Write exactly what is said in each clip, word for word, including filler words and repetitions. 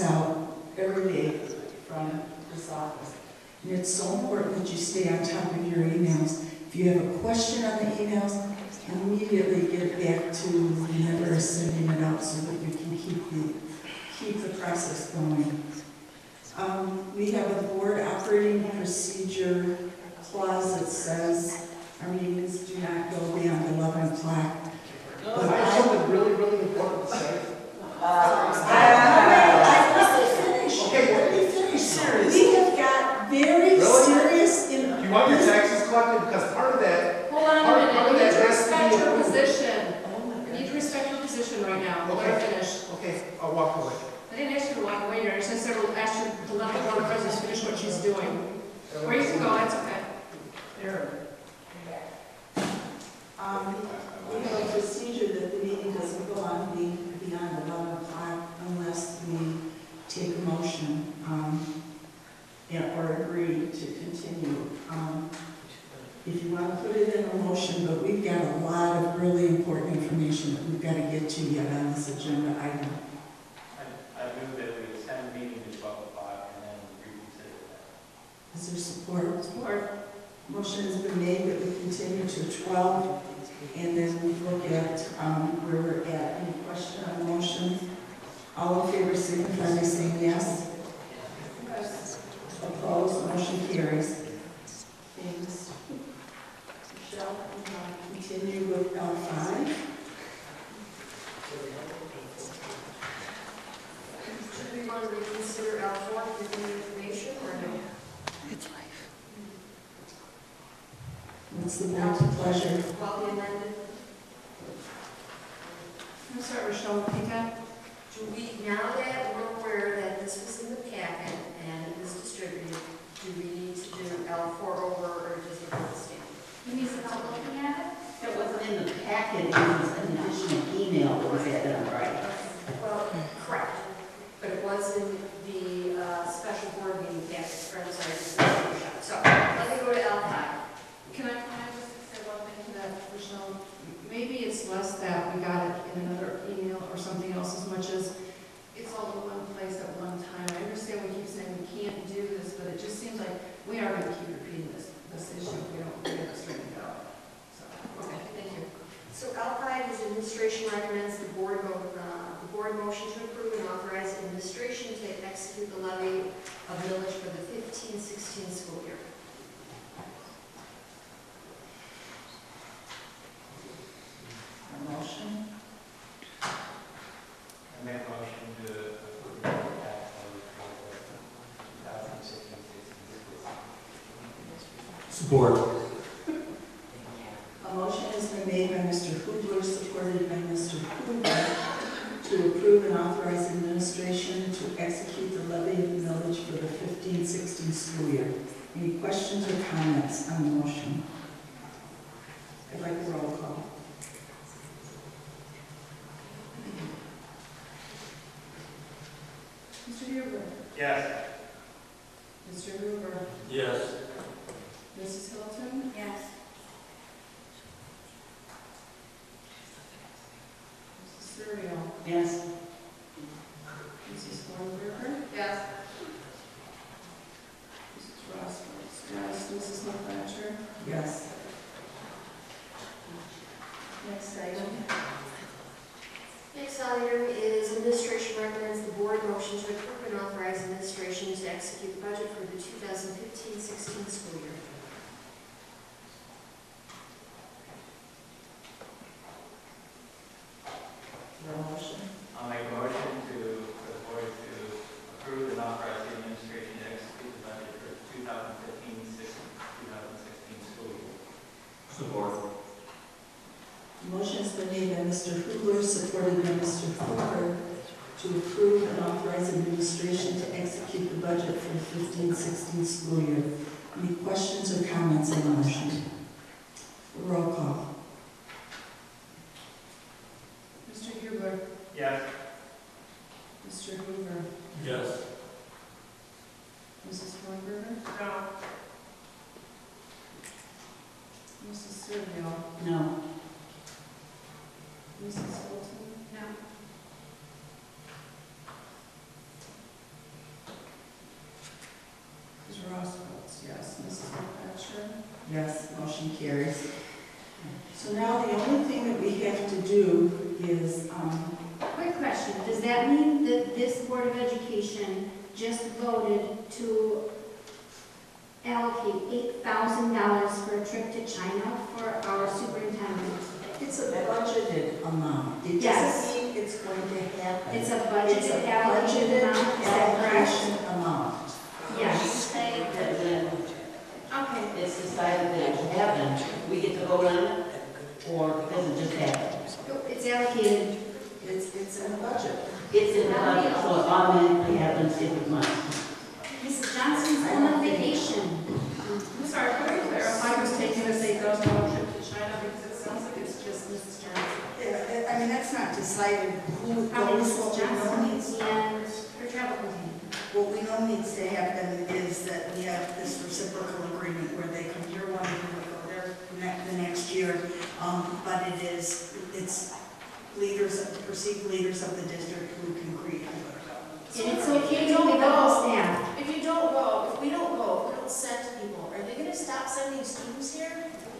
out every day from this office. And it's so important that you stay on top of your emails. If you have a question on the emails, immediately get it back to whoever is sending it out so that you can keep the, keep the process going. Um, we have a board operating procedure clause that says our meetings do not go beyond eleven o'clock. No, I have something really, really important to say. Uh, I, let me finish. Okay, let me finish. We have got very really? serious. In Do you want your taxes collected? Because part of that. Hold on part, a minute. part You of need that to has to respect be your approved. position. Oh my You God. need to respect your position right now. Okay. Let her finish. Okay, I'll walk away. I didn't ask you to walk away here. I just said to ask you to let the board of presidents finish what she's doing. Where you can go, that's okay. There. Um, we have a procedure that the meeting doesn't go on be beyond eleven o'clock unless we take a motion, um, yeah, or agree to continue. Um, if you want to put it in a motion, but we've got a lot of really important information that we've got to get to yet on this agenda item. I, I move that we extend the meeting to twelve o'clock and then reconsider that. Is there support? Support. Motion has been made that we continue to twelve, and then we look at um, where we're at. Any question on the motion? All in favor signify by saying yes. Yes. Opposed? Motion carries. Thanks. Michelle, we want to continue with L five. Should we want to reconsider L four for the information or no? What's the board's pleasure? Well, the amended. I'm sorry, Rochelle, repeat that. Do we, now that we're aware that this was in the packet and it was distributed, do we need to do L four over or does it not stand? You mean without looking at it? It wasn't in the packet, it was an additional email that was added on, right? Well, correct. But it was in the uh, special board meeting packet, or I'm sorry, this is the workshop. So let me go to L five. Can I, can I just say one thing to that, Rochelle? Maybe it's less that we got it in another email or something else as much as it's all in one place at one time. I understand we keep saying we can't do this, but it just seems like we are going to keep repeating this, this issue if we don't get it straightened out. So, okay, thank you. So L five is administration recommends the board go, uh, the board motion to approve and authorize administration to execute the levy of millage for the fifteen sixteen school year. A motion? I make a motion to approve the tax levy for the two thousand sixteen sixteen school year. Support. A motion has been made by Mister Hubler, supported by Mister Hubler, to approve and authorize administration to execute the levy of millage for the fifteen sixteen school year. Any questions or comments on the motion? I'd like a roll call. Mister Huber? Yes. Mister Huber? Yes. Missus Hilton? Yes. Missus Surreal? Yes. Missus Thornberger? Yes. Missus Ross? Yes. Missus McFletcher? Yes. Next item. Next item is administration recommends the board motion to approve and authorize administration to execute the budget for the two thousand fifteen sixteen school year. Your motion? I'll make a motion to, for the board to approve and authorize the administration to execute the budget for the two thousand fifteen sixteen school year. Support. Motion has been made by Mister Hubler, supported by Mister Hoover, to approve and authorize administration to execute the budget for the fifteen sixteen school year. Any questions or comments on the motion? Roll call. Mister Huber? Yes. Mister Hoover? Yes. Missus Thornberger? No. Missus Surreal? No. Missus Hilton? No. Yes, motion carries. So now the only thing that we have to do is, um, Quick question, does that mean that this Board of Education just voted to allocate eight thousand dollars for a trip to China for our superintendent? it's a budgeted amount. It Yes. doesn't mean it's going to happen. It's a It's a budgeted allocated budgeted amount, is that correct? allocation amount. Yes. Say that when Okay. it's decided that it will happen, we get to vote on it, or does it just happen? It's allocated. It's, it's in the budget. It's in the budget, so it automatically happens if it must. Missus Johnson's on a vacation. I'm sorry, could we clarify who's taking this eight thousand dollar trip to China, because it sounds like it's just Missus Johnson. Yeah, I mean, that's not decided who Probably goes, Missus what we know Johnson needs. and her travel companion. What we know needs to happen is that we have this reciprocal agreement where they come here one year, we go there ne- the next year. Um, but it is, it's leaders, perceived leaders of the district who can create it. And it's okay to leave the whole staff. If you don't go, if we don't go, if we don't send people, are they gonna stop sending students here?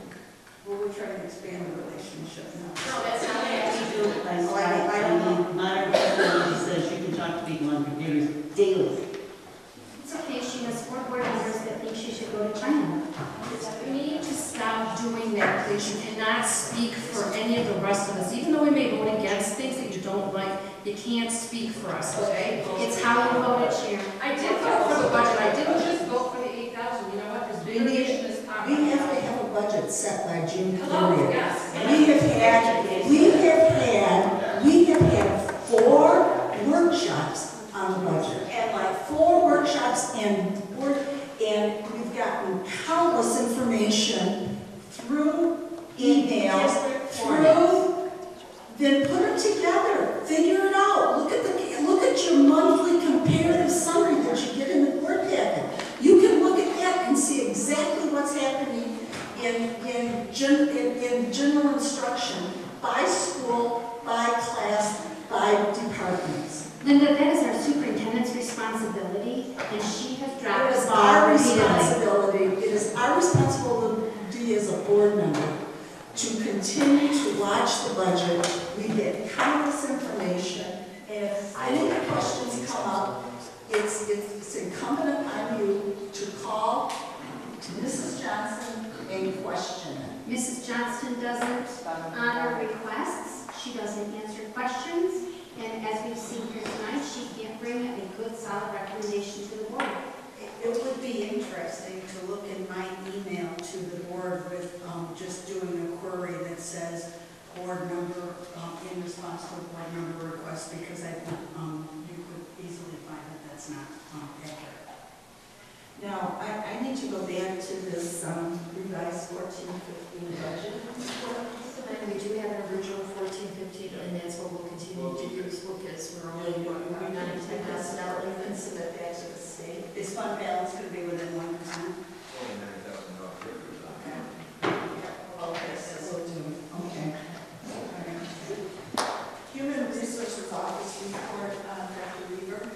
Well, we're trying to expand the relationship now. No, that's not it. We do, I, Oh, I- I I don't know. mean, modern technology says you can talk to people on computers daily. It's okay, she has four board members that think she should go to China. We need to stop doing that, please. You cannot speak for any of the rest of us. Even though we may vote against things that you don't like, you can't speak for us, okay? It's how you voted, Chair. I did vote for the budget. I didn't just vote for the eight thousand. You know what? There's bigger mission is We have to have a budget set by June Hello, thirtieth. yes. We have had, we have had, we have had four workshops on the budget. And like four workshops and work, and we've gotten countless information through emails, through, then put it together, figure it out. Look at the, look at your monthly comparative summary that you get in the board packet. You can look at that and see exactly what's happening in, in, gen, in, in general instruction, by school, by class, by departments. Linda, that is our superintendent's responsibility, and she has It dropped is the our ball repeatedly. responsibility, it is our responsibility as a board member to continue to watch the budget. We get countless information, and if any questions come up, it's, it's incumbent upon you to call Missus Johnson and question it. Missus Johnston doesn't honor requests, she doesn't answer questions, and as we've seen here tonight, she can't bring a good, solid recommendation to the board. It it would be interesting to look in my email to the board with um, just doing a query that says board member, um, in response to a board member request, because I think um, you could easily find that that's not um, accurate. Now, I, I need to go back to this um, revised fourteen fifteen budget. And we do have an original fourteen fifteen, and that's what we'll continue to use, because we're only, we're not ten thousand dollars And difference. submit that to the state. Is fund balance going to be within one percent? Okay, so we'll do, okay. All right. Human Resources Office report, uh, Doctor Weaver.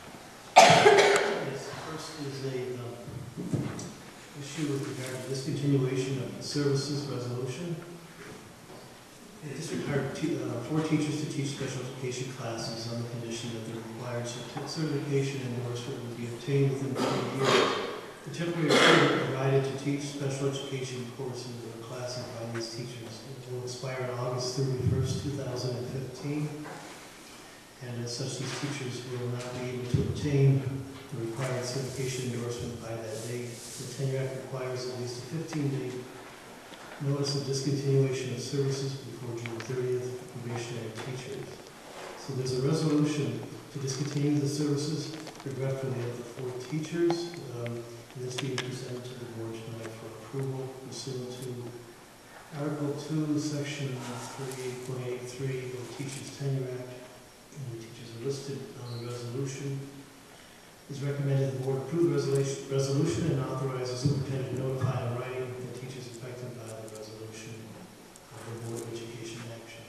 Yes, first is a um, issue with regard to discontinuation of the services resolution. The district hired te- uh, four teachers to teach special education classes on the condition that the required certi- certification endorsement would be obtained within three years. The temporary agreement provided to teach special education courses or classes by these teachers will expire on August thirty-first, two thousand fifteen. And as such, these teachers will not be able to obtain the required certification endorsement by that date. The Tenure Act requires at least a fifteen-day notice of discontinuation of services before June thirtieth for probationary teachers. So there's a resolution to discontinue the services regretfully of the four teachers. Um, and this being presented to the board tonight for approval pursuant to Article two, Section thirty-eight point eight three of the Teachers Tenure Act. And the teachers are listed on the resolution. It's recommended the board approve the resolution, resolution and authorize the superintendent to notify in writing the teachers affected by the resolution of the Board of Education action.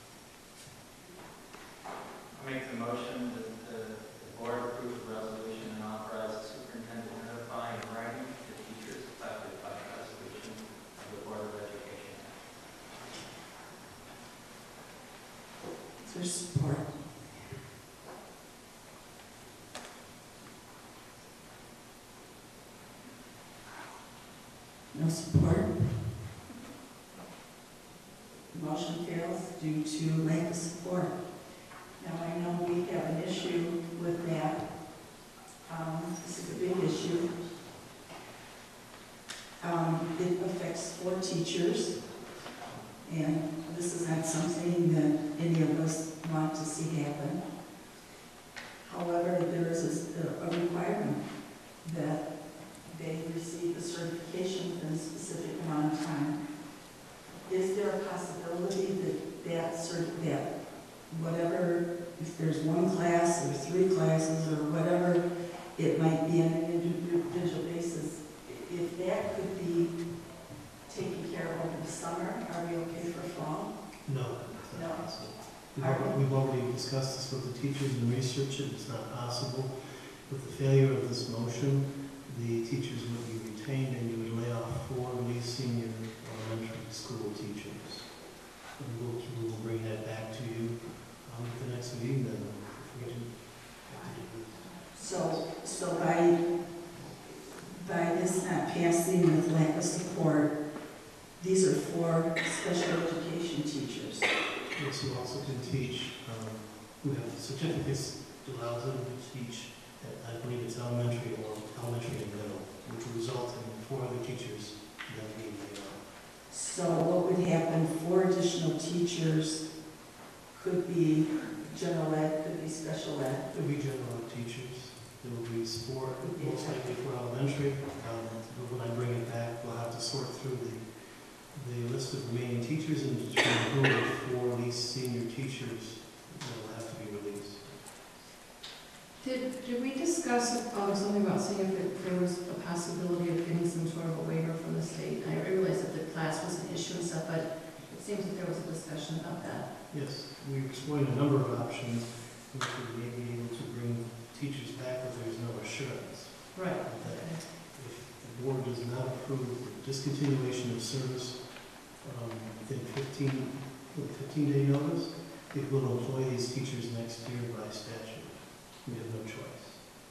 I make the motion that the, the board approve the resolution and authorize the superintendent to notify in writing the teachers affected by the resolution. support? No support? Motion fails due to lack of support. Now, I know we have an issue with that. Um, this is a big issue. Um, it affects four teachers, and this is not something that any of us want to see happen. However, there is a, a requirement that they receive a certification within a specific amount of time. Is there a possibility that that cert, that whatever, if there's one class or three classes or whatever it might be on an individual basis, if that could be taken care of over the summer, are we okay for fall? No. it's not No. possible. We've al- We've already discussed this with the teachers and research it. It's not possible. With the failure of this motion, the teachers would be retained and you would lay off four least senior elementary school teachers. And we'll, we will bring that back to you um, at the next meeting then. If we do have to do this. So, so by, by this not passing with lack of support, these are four special education teachers. Yes, you also can teach, um, who have certificates that allows them to teach at, I believe it's elementary or elementary and middle, which will result in four other teachers that being laid off. So what would happen, four additional teachers could be general ed, could be special ed. There'll be general ed teachers, there will be sport, most likely for elementary. Um, but when I bring it back, we'll have to sort through the, the list of remaining teachers and determine who are four least senior teachers that will have to be released. Did, did we discuss um, something about seeing if there- there was a possibility of getting some sort of a waiver from the state? I realized that the class was an issue and stuff, but it seems that there was a discussion about that. Yes, we explored a number of options, which we may be able to bring teachers back if there's no assurance Right. that if the board does not approve the discontinuation of service um, within fifteen, with fifteen day notice, it will employ these teachers next year by statute. We have no choice.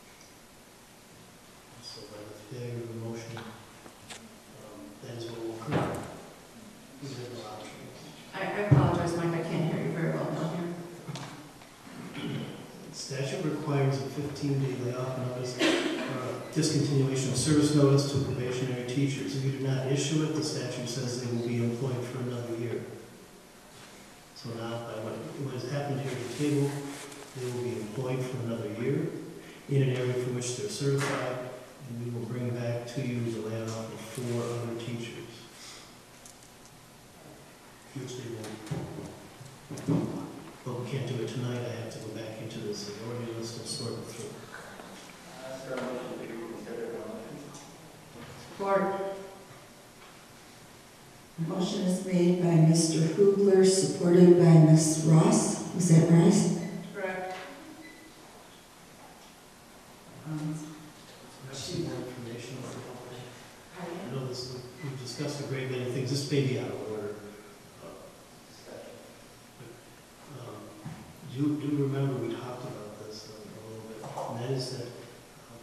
So by the failure of the motion, um, that is what will occur. We have no option. I, I apologize, Mike, I can't hear you very well down here. Statute requires a fifteen day layoff notice, uh, discontinuation of service notice to probationary teachers. If you do not issue it, the statute says they will be employed for another year. So now, by what, what has happened here at the table, they will be employed for another year in an area for which they're certified, and we will bring back to you the layoff of four other teachers, which they will. But we can't do it tonight. I have to go back into the seniority list and sort it through. Ask for a motion to reconsider the motion. Support. Motion is made by Mister Hugler, supported by Miz Ross. Is that right? Correct. Um, Have some more information on the whole thing. I know this, we've discussed a great many things. This may be out of order. Um, Do, do remember we talked about this a a little bit, and that is that, um,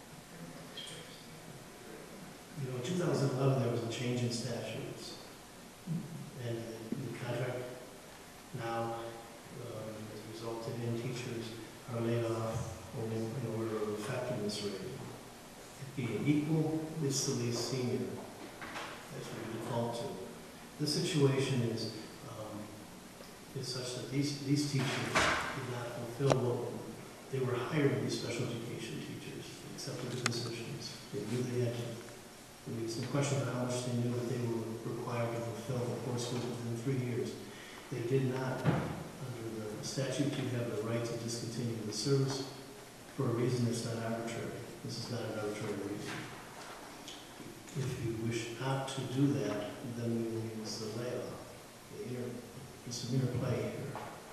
you know, in two thousand eleven, there was a change in statutes. And the contract now um, has resulted in teachers are laid off only in order of effectiveness rating. It being equal, it's the least senior. That's what we default to. The situation is um, is such that these, these teachers did not fulfill what they were hired to be special education teachers, accepted the positions. They knew they had to. There was some question about how much they knew that they were required to fulfill the course within three years. They did not. Under the statute, you have the right to discontinue the service for a reason that's not arbitrary. This is not an arbitrary reason. If you wish not to do that, then we will use the layoff. The inter, there's some interplay here.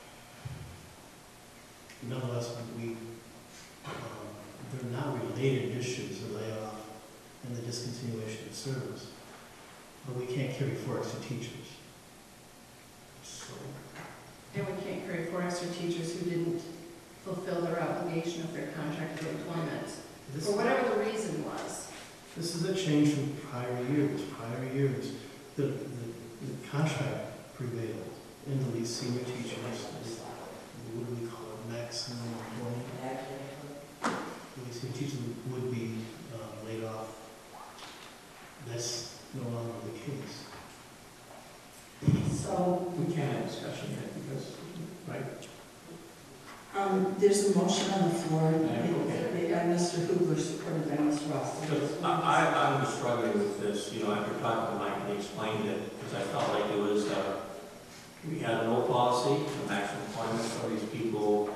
Nonetheless, we, um, they're not related issues, the layoff and the discontinuation of service. But we can't carry four extra teachers. So, And we can't carry four extra extra teachers who didn't fulfill their obligation of their contract of employment, This, for whatever the reason was. this is a change from prior years. Prior years, the, the, the contract prevailed, and the least senior teachers, the- what do we call it, maximum employment? The least senior teachers would be uh, laid off. That's no longer the case. So, We can't have discussion yet because, right? um, there's a motion on the floor, Yeah. made by Mister Hoover, supported by Miz Ross. Because I, I, I'm struggling with this, you know, after talking to Mike and he explained it, because I felt like it was, uh, we had an old policy, the maximum employment for these people.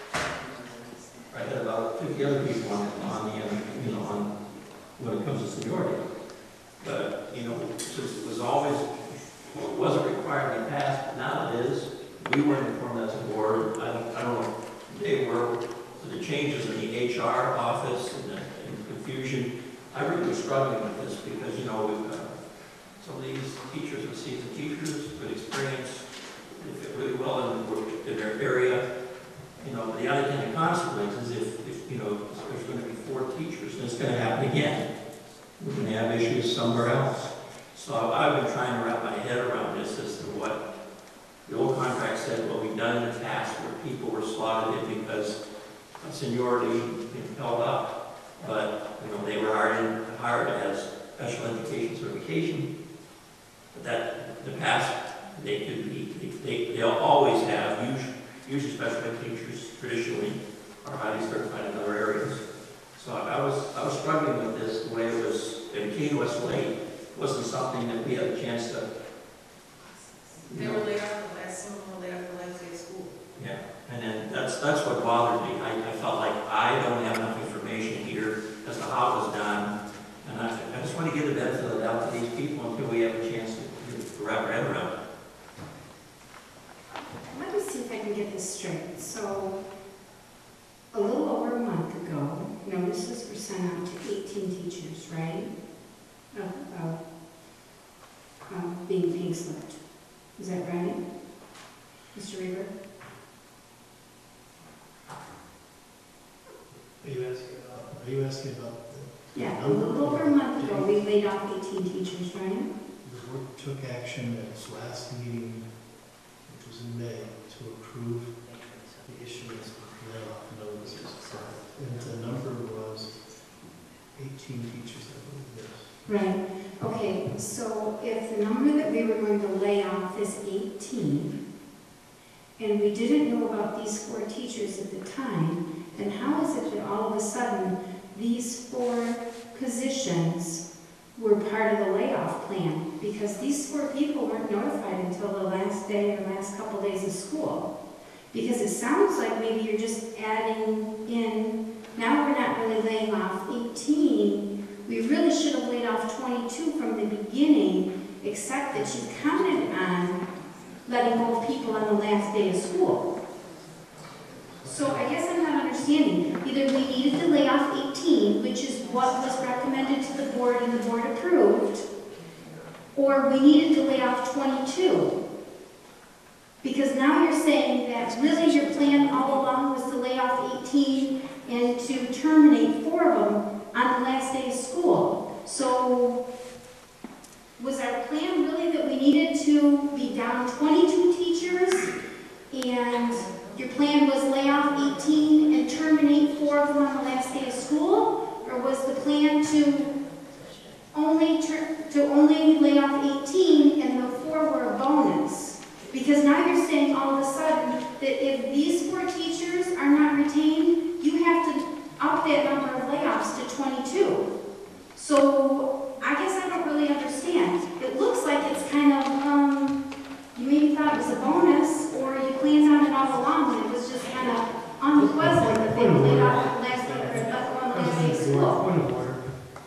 I had about fifty other people on, on the, uh, you know, on, when it comes to seniority. But, you know, since it was always, well, it wasn't required in the past, but now it is. We weren't informed as a board. I don't, I don't know if they were, the changes in the H R office and the and confusion. I really was struggling with this because, you know, uh, some of these teachers are seasoned teachers, good experience, they fit really well in, the- in their area. You know, the unintended consequence is if, if, you know, there's going to be four teachers, and it's going to happen again. We're going to have issues somewhere else. So I've been trying to wrap my head around this as to what the old contract said, what we've done in the past, where people were slotted in because of seniority being held up. But, you know, they were hired, in, hired as special education certification. But that, in the past, they could be, they, they'll always have, usually, usually special ed teachers traditionally are highly certified in other areas. So I was, I was struggling with this the way it was, it came to us late. It wasn't something that we had a chance to. They were laid off the last, some of them were laid off the last day of school. Yeah, and then that's, that's what bothered me. I, I felt like I don't have enough information here as to how it was done. And I, I just want to give the benefit of the doubt to these people until we have a chance to, to wrap our head around it. Let me see if I can get this straight. So, a little over a month ago, notices were sent out to eighteen teachers, right? Of, of, of being pink slipped. Is that right? Mister Reaver? Are you asking about, are you asking about the Yeah, a little over a month ago, we laid off eighteen teachers, right? The board took action at its last meeting, which was in May, to approve the issuance of layoff notices. And the number was eighteen teachers, I believe, yes. Right. Okay, so if the number that we were going to lay off is eighteen, and we didn't know about these four teachers at the time, then how is it that all of a sudden these four positions were part of the layoff plan? Because these four people weren't notified until the last day or the last couple days of school. Because it sounds like maybe you're just adding in, now we're not really laying off eighteen, we really should have laid off twenty-two from the beginning, except that you counted on letting go of people on the last day of school. So I guess I'm not understanding. Either we needed to lay off eighteen, which is what was recommended to the board and the board approved, or we needed to lay off twenty-two. Because now you're saying that really your plan all along was to lay off eighteen and to terminate four of them on the last day of school. So was our plan really that we needed to be down twenty-two teachers and your plan was lay off eighteen and terminate four of them on the last day of school? Or was the plan to only ter to only lay off eighteen and the four were a bonus? Because now you're saying all of a sudden that if these four teachers are not retained, you have to up that number of layoffs to twenty-two. So I guess I don't really understand. It looks like it's kind of, um, you maybe thought it was a bonus, or you planned on it all along, and it was just kind of unpleasant that they were laid off on the last day, or left on the last day of school. Point of order.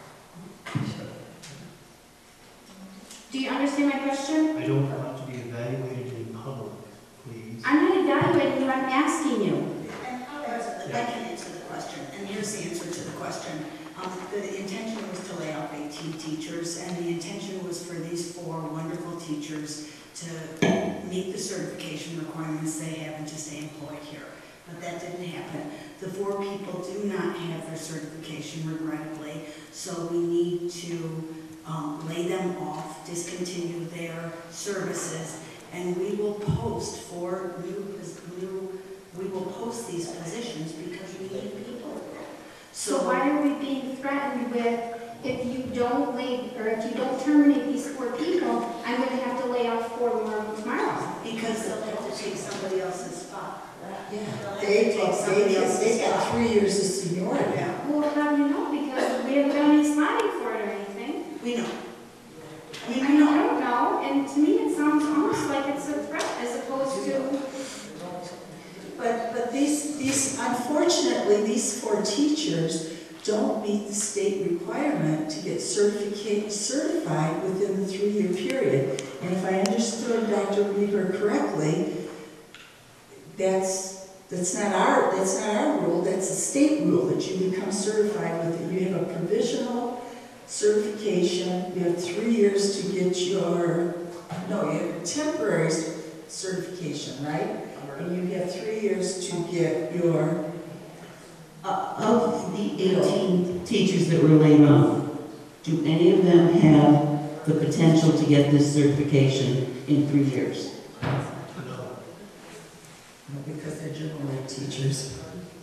Do you understand my question? I don't want to be evaluated in public, please. I'm not evaluating you, I'm asking you. And I'll answer the, I can answer the question, and here's the answer to the question. Um, the intention was to lay off eighteen teachers, and the intention was for these four wonderful teachers to meet the certification requirements they have and to stay employed here. But that didn't happen. The four people do not have their certification, regrettably, so we need to um, lay them off, discontinue their services, and we will post for new, new we will post these positions because we need people. So why are we being threatened with, if you don't lay, or if you don't terminate these four people, I'm gonna have to lay off four more tomorrow? Because they'll have to take somebody else's spot. Yeah, They'll they have to take somebody else's else's spot. spot. Three years of seniority now. Well, how do you know? Because we haven't done any slotting for it or anything. We know. I mean, I we mean, I know. don't know, and to me it sounds almost like it's a threat as opposed to, But, but these, these, unfortunately, these four teachers don't meet the state requirement to get certificate, certified within the three-year period. And if I understood Doctor Weaver correctly, that's, that's not our, that's not our rule, that's a state rule that you become certified with it. You have a provisional certification, you have three years to get your, no, you have a temporary certification, right? And you have three years to get your, Uh, Of the eighteen teachers that were laid off, do any of them have the potential to get this certification in three years? No. because they're general ed teachers.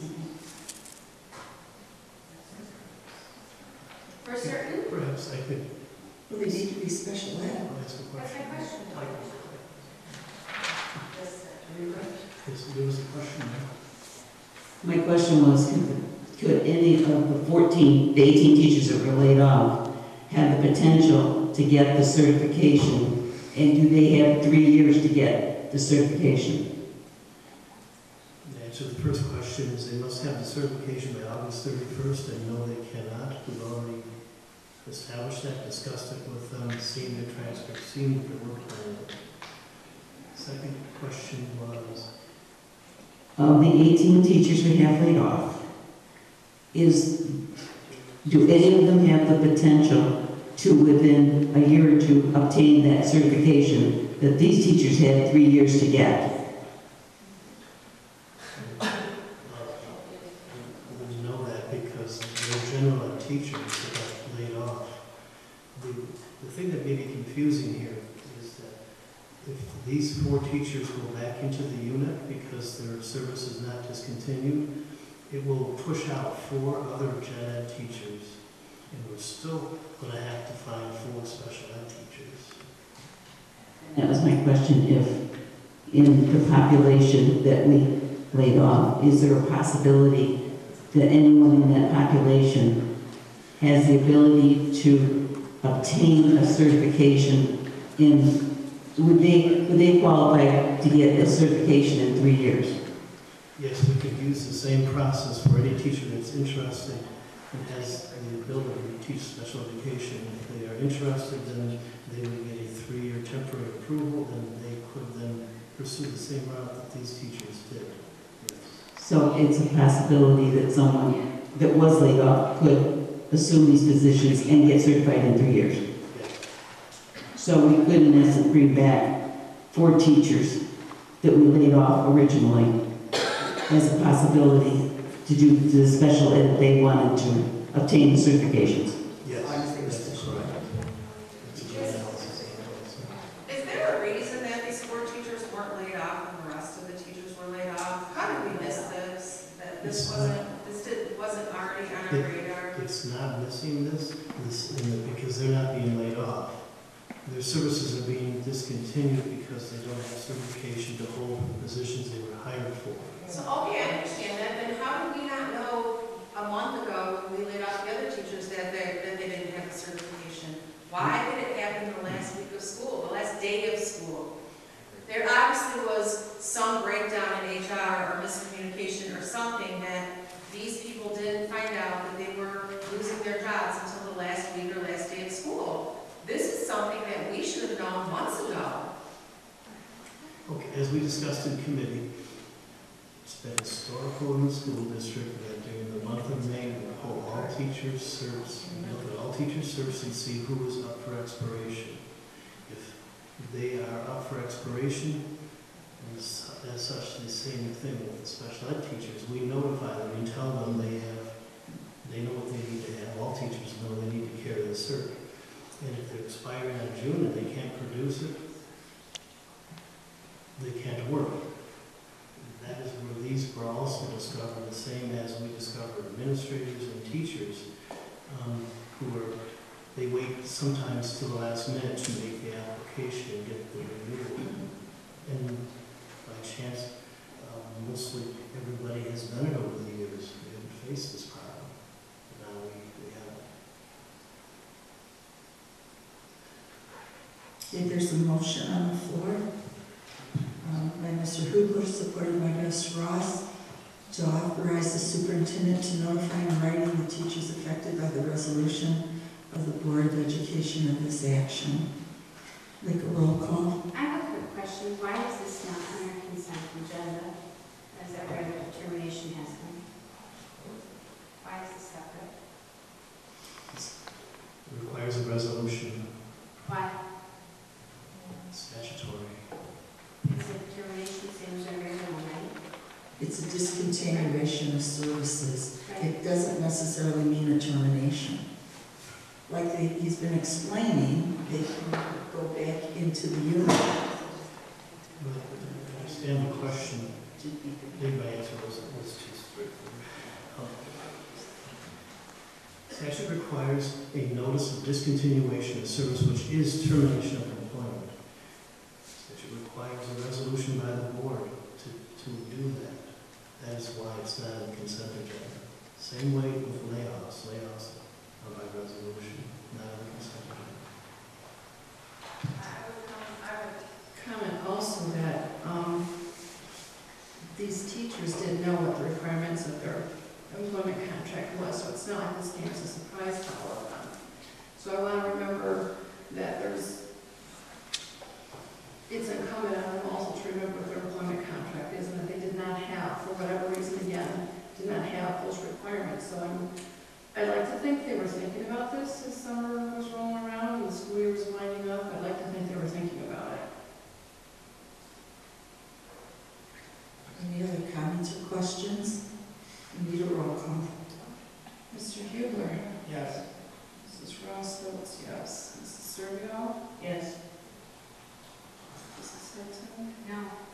For certain? Perhaps I could Well, they need to be special ed. ask a That's question. my question. Yes, there was a question there. My question was, could, could any of the fourteen, the eighteen teachers that were laid off have the potential to get the certification? And do they have three years to get the certification? The answer to the first question is they must have the certification by August thirty-first, and no, they cannot. We've already established that, discussed it with them, seen the transcript, seen the work plan. Second question was, Of the eighteen teachers we have laid off, is, do any of them have the potential to, within a year or two, obtain that certification that these teachers had three years to get? uh, we know that because they're general ed teachers that got laid off. The, the thing that may be confusing here is that if these four teachers go back into the unit because their service is not discontinued, it will push out four other gen ed teachers, and we're still going to have to find four special ed teachers. That was my question, if in the population that we laid off, is there a possibility that anyone in that population has the ability to obtain a certification in, would they, would they qualify to get a certification in three years? Yes, we could use the same process for any teacher that's interested and has the ability to teach special education. If they are interested, then they would get a three-year temporary approval, and they could then pursue the same route that these teachers did. Yes. So it's a possibility that someone that was laid off could assume these positions and get certified in three years. Yes. So we could, in essence, bring back four teachers that we laid off originally as a possibility to do the special ed they wanted to obtain the certifications. Yes, that's correct. That's a good analysis. Is there a reason that these four teachers weren't laid off and the rest of the teachers were laid off? How did we miss this? That this It's wasn't, this did, wasn't already on our radar? It's not missing this, this in the, because they're not being laid off. Their services are being discontinued because they don't have certification to hold the positions they were hired for. So, okay, I understand that, then how did we not know a month ago when we laid off the other teachers that they, that they didn't have a certification? Why did it happen the last week of school, the last day of school? There obviously was some breakdown in H R or miscommunication or something that these people didn't find out that they were losing their jobs until the last week or last day of school. This is something that we should have known months ago. Okay, as we discussed in committee, it's been historical in the school district that during the month of May, we'll pull all teachers' certs, look at all teachers' certs and see who is up for expiration. If they are up for expiration, as, as such, the same thing with the special ed teachers, we notify them, we tell them they have, they know what they need to have, all teachers know they need to carry the cert. And if they're expiring in June and they can't produce it, they can't work. That is where these were also discovered, the same as we discovered administrators and teachers um, who are, they wait sometimes to the last minute to make the application and get the renewal. And by chance, um, mostly everybody has done it over the years. We haven't faced this problem. Now we, we have. Okay, there's a motion on the floor um, by Mister Hubler, supported by Miz Ross, to authorize the superintendent to notify in writing the teachers affected by the resolution of the Board of Education of this action. Make a roll call. I have a quick question. Why is this not on our consent agenda as that regular determination has been? Why is this separate? It requires a resolution, Why? statutory. Is the determination same as our regular one, right? It's a discontinuation of services. Right. It doesn't necessarily mean a termination. Like they, he's been explaining, they can go back into the unit. But I understand the question. Maybe my answer was, was too straightforward. Um, Statute requires a notice of discontinuation of service, which is termination of employment. Statute requires a resolution by the board to, to do that. That is why it's not in the consent agenda. Same way with layoffs. Layoffs are by resolution, not in the consent agenda. I would comment, I would comment also that, um, these teachers didn't know what the requirements of their employment contract was, so it's not like this came as a surprise to all of them. So I want to remember that there's, it's incumbent on them also to remember what their employment contract is, and that they did not have, for whatever reason, again, did not have those requirements. So I'm, I'd like to think they were thinking about this as summer was rolling around and the school year was winding up. I'd like to think they were thinking about it. Any other comments or questions? We need a roll call. Mister Hubler. Yes. Missus Ross votes yes. Missus Serbio. Yes. Missus Hilton. No.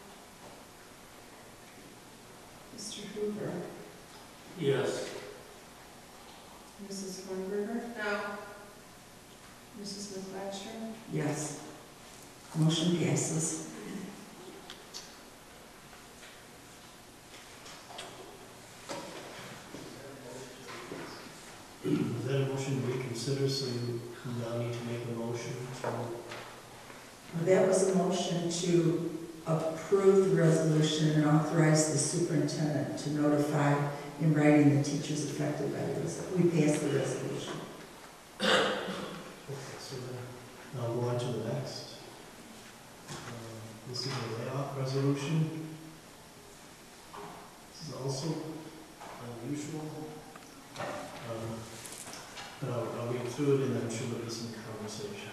Mister Hoover. Yes. Missus Hornberger. No. Missus McLatcher. Yes. Motion passes. Is that a motion to reconsider, so you now need to make a motion to? That was a motion to approve the resolution and authorize the superintendent to notify in writing the teachers affected by the resolution. We passed the resolution. Okay, so then I'll go on to the next. Um, This is a layoff resolution. This is also unusual. Um, But I'll, I'll read through it and I'm sure there'll be some conversation.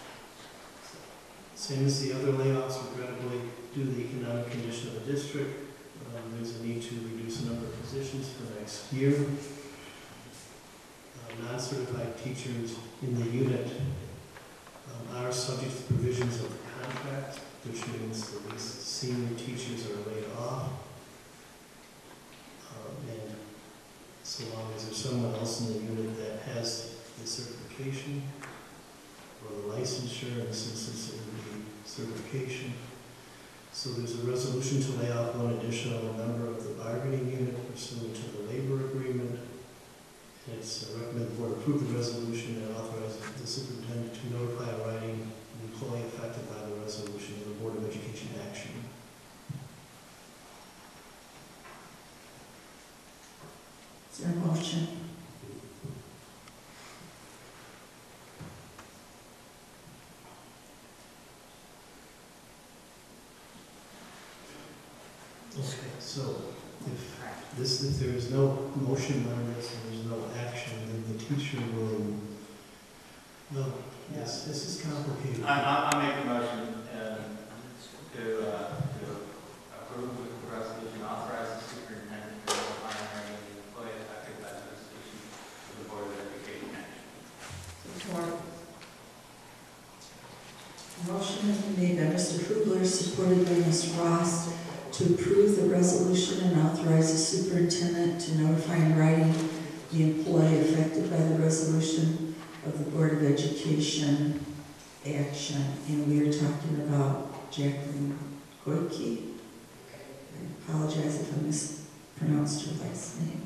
Same as the other layoffs, regrettably, due to the economic condition of the district, um, there's a need to reduce the number of positions for next year. Uh, non-certified teachers in the unit um, are subject to provisions of the contract, which means the least senior teachers are laid off. Um, and so long as there's someone else in the unit that has the certification or the licensure, in this instance it would be certification. So there's a resolution to lay off one additional member of the bargaining unit pursuant to the labor agreement. And it's uh, recommended the board approve the resolution and authorize the superintendent to notify in writing an employee affected by the resolution of the Board of Education action. Is there a motion? Okay, so if this, if there is no motion on this and there's no action, then the teacher will, no, yes, this is complicated. I, I, I make a motion, uh, to, uh, to approve the resolution, authorize the superintendent to notify any employee affected by the resolution of the Board of Education action. Support. Motion has been made by Mister Kugler, supported by Miz Ross, to approve the resolution and authorize the superintendent to notify in writing the employee affected by the resolution of the Board of Education action. And we are talking about Jacqueline Goyke. I apologize if I mispronounced her last name.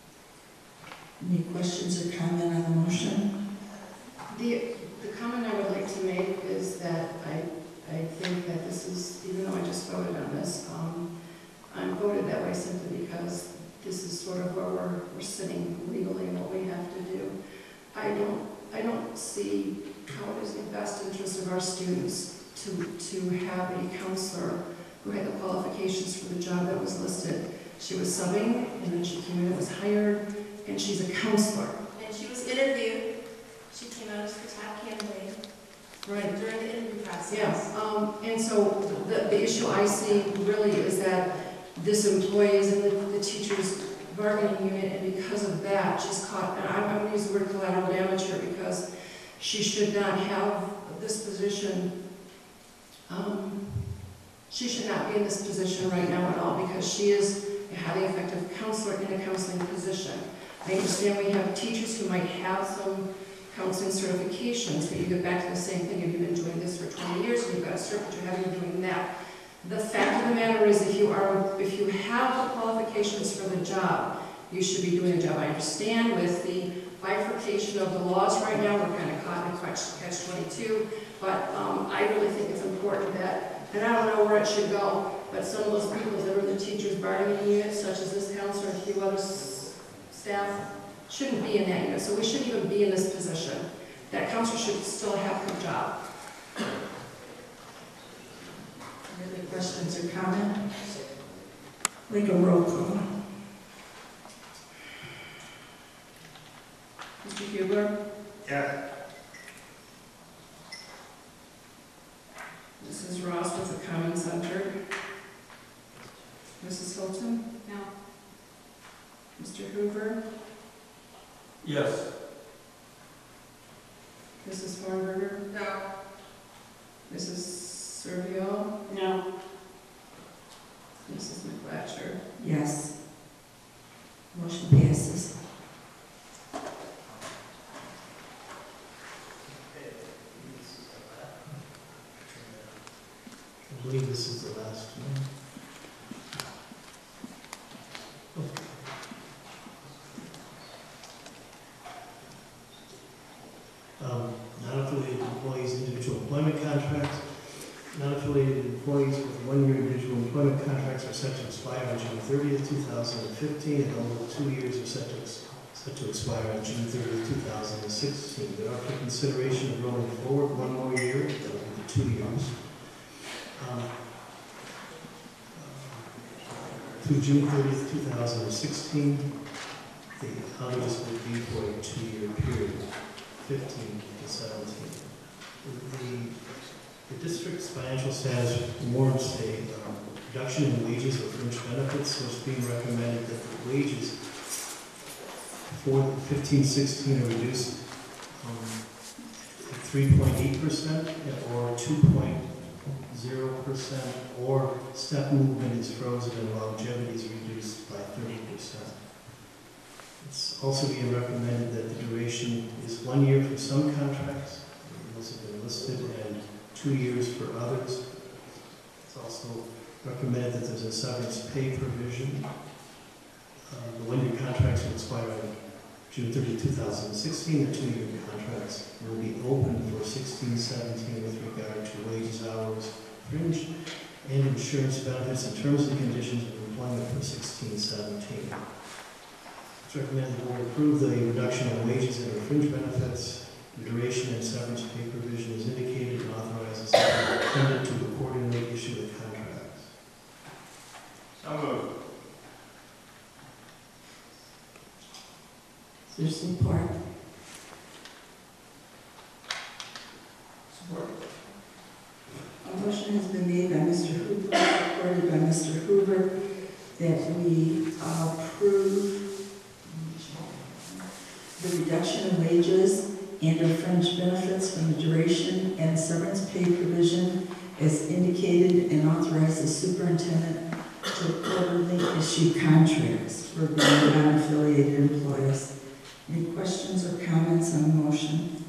Any questions or comment on the motion? The, the comment I would like to make is that I, I think that this is, even though I just voted on this, um, I'm voted that way simply because this is sort of where we're, we're sitting legally and what we have to do. I don't, I don't see how it is in the best interest of our students to, to have a counselor who had the qualifications for the job that was listed. She was subbing, and then she came in and was hired, and she's a counselor. And she was interviewed, she came out as the top candidate Right. during the interview process. Yeah, um, and so the, the issue I see really is that this employee is in the, the teacher's bargaining unit, and because of that, she's caught, and I'm, I'm gonna use the word collateral damage here because she should not have this position. Um, she should not be in this position right now at all because she is a highly effective counselor in a counseling position. I understand we have teachers who might have some counseling certifications, but you get back to the same thing. If you've been doing this for twenty years and you've got a cert, but you're having doing that. The fact of the matter is, if you are, if you have the qualifications for the job, you should be doing the job. I understand with the bifurcation of the laws right now, we're kind of caught in catch twenty-two, but um, I really think it's important that, and I don't know where it should go, but some of those people that are in the teachers' bargaining unit, such as this counselor and a few other s- staff, shouldn't be in that unit, so we shouldn't even be in this position. That counselor should still have her job. Any other questions or comment? Like a roll call. Mister Huber? Yes. Missus Ross with the Common Center? Missus Hilton? No. Mister Hoover? Yes. Missus Hornberger? No. Missus Servio? No. Missus McLatcher? Yes. Motion passes. I believe this is the last one. Okay. Um, non-affiliated employees' individual employment contracts. Non-affiliated employees with one-year individual employment contracts are set to expire on June thirtieth, two thousand fifteen, and those with two years are set to, ex- set to expire on June thirtieth, two thousand sixteen. There are for consideration of rolling forward one more year, that will be the two years. Um, Through June thirtieth, two thousand sixteen, the others would be for a two-year period, fifteen to seventeen. The, the district's financial status warrants a um, reduction in wages or fringe benefits, so it's being recommended that the wages for fifteen sixteen are reduced um, three point eight percent or two point zero percent, or step movement is frozen and longevity is reduced by thirty percent. It's also being recommended that the duration is one year for some contracts, those have been listed, and two years for others. It's also recommended that there's a severance pay provision. Uh, the one-year contracts will expire on June thirtieth, two thousand sixteen. The two-year contracts will be open for sixteen seventeen with regard to wages, hours, fringe, and insurance benefits and terms and conditions of employment for sixteen seventeen. It's recommended the board approve the reduction in wages and fringe benefits. The duration and severance pay provision is indicated and authorizes the superintendent to accordingly issue the contracts. So moved. Is there support? Support. A motion has been made by Mister Hoover, supported by Mister Hoover, that we approve the reduction of wages and of fringe benefits from the duration and severance pay provision as indicated, and authorize the superintendent to quarterly issue contracts for being non-affiliated employees. Any questions or comments on the motion?